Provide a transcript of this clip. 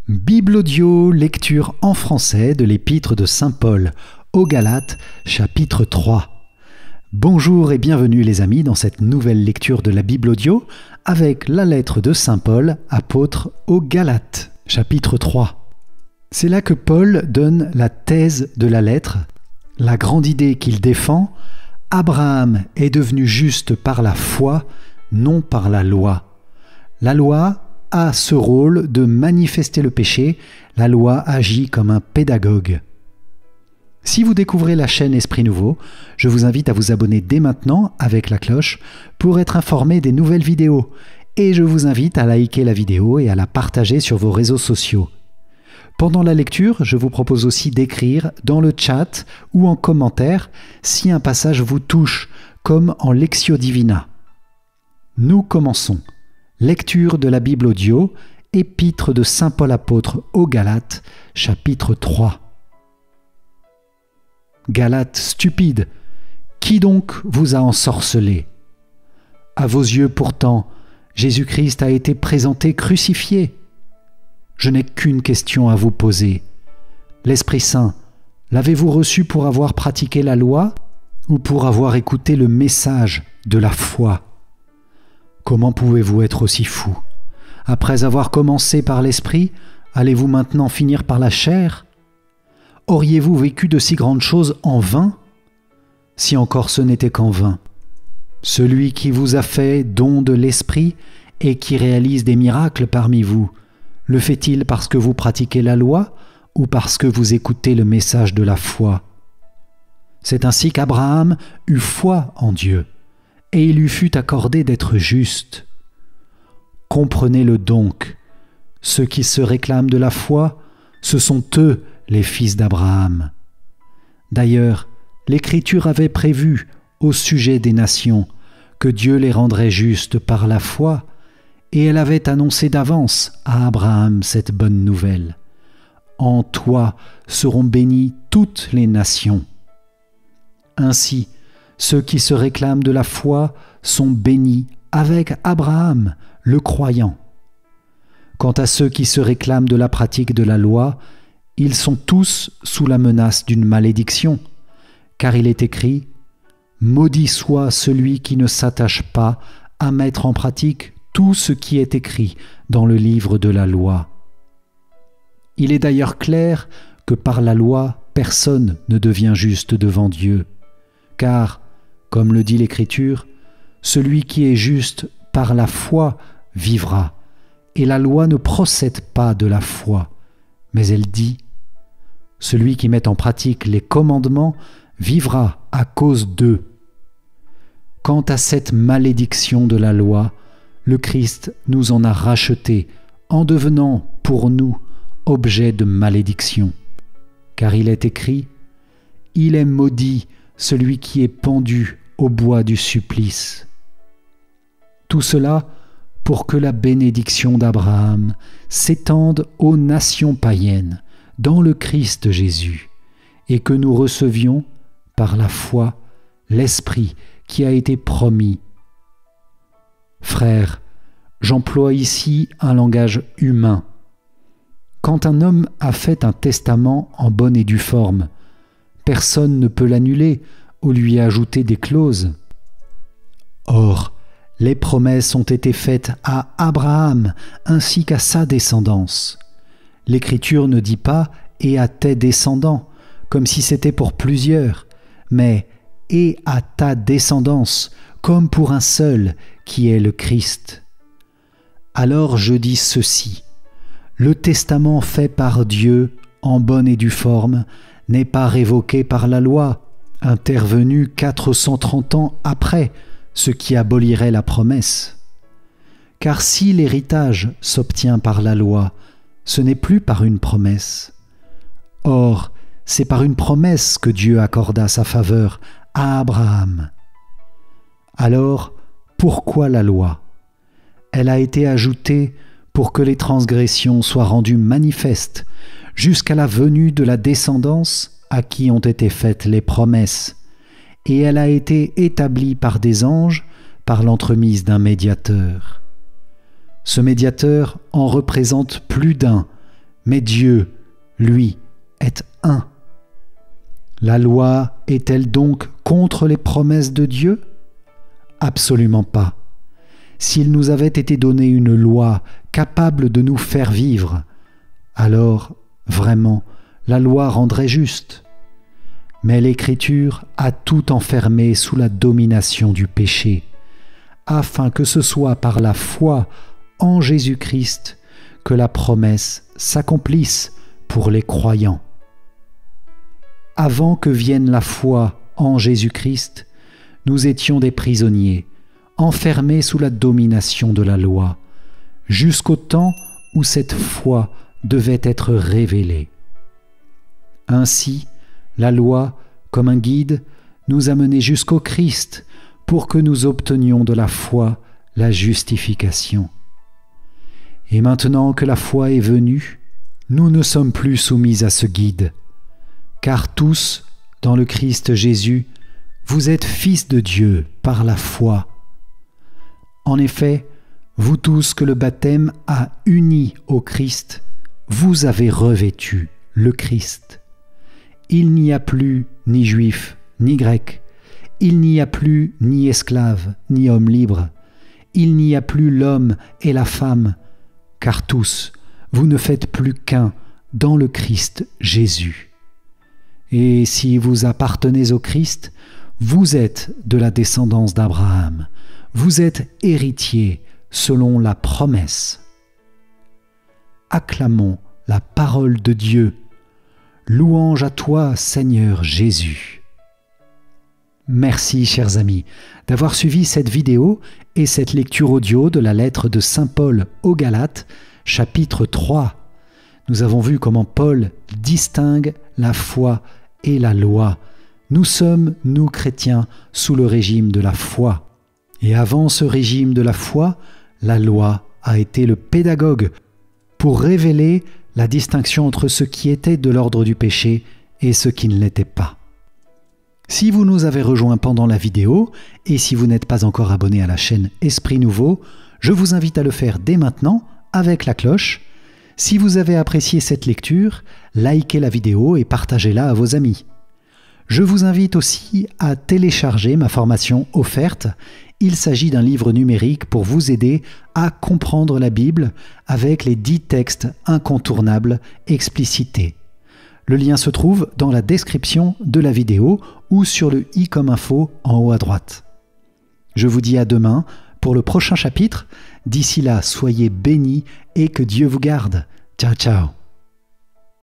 Bible audio, lecture en français de l'épître de saint Paul aux Galates, chapitre 3. Bonjour et bienvenue les amis dans cette nouvelle lecture de la Bible audio avec la lettre de saint Paul, apôtre aux Galates, chapitre 3. C'est là que Paul donne la thèse de la lettre, la grande idée qu'il défend. Abraham est devenu juste par la foi, non par la loi. La loi a ce rôle de manifester le péché, la loi agit comme un pédagogue. Si vous découvrez la chaîne Esprit Nouveau, je vous invite à vous abonner dès maintenant avec la cloche pour être informé des nouvelles vidéos et je vous invite à liker la vidéo et à la partager sur vos réseaux sociaux. Pendant la lecture, je vous propose aussi d'écrire dans le chat ou en commentaire si un passage vous touche, comme en Lectio Divina. Nous commençons. Lecture de la Bible audio, épître de saint Paul apôtre aux Galates, chapitre 3. Galates stupides, qui donc vous a ensorcelé? À vos yeux pourtant, Jésus-Christ a été présenté crucifié. Je n'ai qu'une question à vous poser. L'Esprit Saint, l'avez-vous reçu pour avoir pratiqué la loi ou pour avoir écouté le message de la foi? Comment pouvez-vous être aussi fou? Après avoir commencé par l'Esprit, allez-vous maintenant finir par la chair? Auriez-vous vécu de si grandes choses en vain? Si encore ce n'était qu'en vain. Celui qui vous a fait don de l'Esprit et qui réalise des miracles parmi vous, le fait-il parce que vous pratiquez la loi ou parce que vous écoutez le message de la foi? C'est ainsi qu'Abraham eut foi en Dieu, et il lui fut accordé d'être juste. Comprenez-le donc, ceux qui se réclament de la foi, ce sont eux les fils d'Abraham. D'ailleurs, l'Écriture avait prévu, au sujet des nations, que Dieu les rendrait justes par la foi, et elle avait annoncé d'avance à Abraham cette bonne nouvelle. En toi seront bénies toutes les nations. Ainsi, ceux qui se réclament de la foi sont bénis avec Abraham, le croyant. Quant à ceux qui se réclament de la pratique de la loi, ils sont tous sous la menace d'une malédiction, car il est écrit « Maudit soit celui qui ne s'attache pas à mettre en pratique tout ce qui est écrit dans le livre de la loi. » Il est d'ailleurs clair que par la loi, personne ne devient juste devant Dieu, car, comme le dit l'Écriture, celui qui est juste par la foi vivra, et la loi ne procède pas de la foi, mais elle dit « Celui qui met en pratique les commandements vivra à cause d'eux. » Quant à cette malédiction de la loi, le Christ nous en a racheté en devenant pour nous objet de malédiction. Car il est écrit « Il est maudit celui qui est pendu au bois du supplice. » Tout cela pour que la bénédiction d'Abraham s'étende aux nations païennes dans le Christ Jésus, et que nous recevions, par la foi, l'Esprit qui a été promis. Frères, j'emploie ici un langage humain. Quand un homme a fait un testament en bonne et due forme, personne ne peut l'annuler ou lui ajouter des clauses. Or, les promesses ont été faites à Abraham ainsi qu'à sa descendance. L'Écriture ne dit pas « et à tes descendants » comme si c'était pour plusieurs, mais « et à ta descendance » comme pour un seul qui est le Christ. Alors je dis ceci, le testament fait par Dieu en bonne et due forme n'est pas révoqué par la loi, intervenue 430 ans après, ce qui abolirait la promesse. Car si l'héritage s'obtient par la loi, ce n'est plus par une promesse. Or, c'est par une promesse que Dieu accorda sa faveur à Abraham. Alors, pourquoi la loi? Elle a été ajoutée pour que les transgressions soient rendues manifestes jusqu'à la venue de la descendance à qui ont été faites les promesses, et elle a été établie par des anges par l'entremise d'un médiateur. Ce médiateur en représente plus d'un, mais Dieu, lui, est un. La loi est-elle donc contre les promesses de Dieu ? Absolument pas. S'il nous avait été donné une loi capable de nous faire vivre, alors, vraiment, la loi rendrait juste. Mais l'Écriture a tout enfermé sous la domination du péché, afin que ce soit par la foi en Jésus-Christ que la promesse s'accomplisse pour les croyants. Avant que vienne la foi en Jésus-Christ, nous étions des prisonniers, enfermés sous la domination de la loi, jusqu'au temps où cette foi devait être révélée. Ainsi, la loi, comme un guide, nous a menés jusqu'au Christ pour que nous obtenions de la foi la justification. Et maintenant que la foi est venue, nous ne sommes plus soumis à ce guide, car tous, dans le Christ Jésus, vous êtes fils de Dieu par la foi. En effet, vous tous que le baptême a unis au Christ, vous avez revêtu le Christ. Il n'y a plus ni juif, ni grec, il n'y a plus ni esclave, ni homme libre, il n'y a plus l'homme et la femme, car tous, vous ne faites plus qu'un dans le Christ Jésus. Et si vous appartenez au Christ, vous êtes de la descendance d'Abraham, vous êtes héritiers selon la promesse. Acclamons la parole de Dieu. Louange à toi, Seigneur Jésus. Merci, chers amis, d'avoir suivi cette vidéo et cette lecture audio de la lettre de Saint Paul aux Galates, chapitre 3. Nous avons vu comment Paul distingue la foi et la loi. Nous sommes, nous chrétiens, sous le régime de la foi. Et avant ce régime de la foi, la loi a été le pédagogue pour révéler la distinction entre ce qui était de l'ordre du péché et ce qui ne l'était pas. Si vous nous avez rejoints pendant la vidéo et si vous n'êtes pas encore abonné à la chaîne Esprit Nouveau, je vous invite à le faire dès maintenant avec la cloche. Si vous avez apprécié cette lecture, likez la vidéo et partagez-la à vos amis. Je vous invite aussi à télécharger ma formation offerte. Il s'agit d'un livre numérique pour vous aider à comprendre la Bible avec les 10 textes incontournables explicités. Le lien se trouve dans la description de la vidéo ou sur le i comme info en haut à droite. Je vous dis à demain pour le prochain chapitre. D'ici là, soyez bénis et que Dieu vous garde. Ciao, ciao.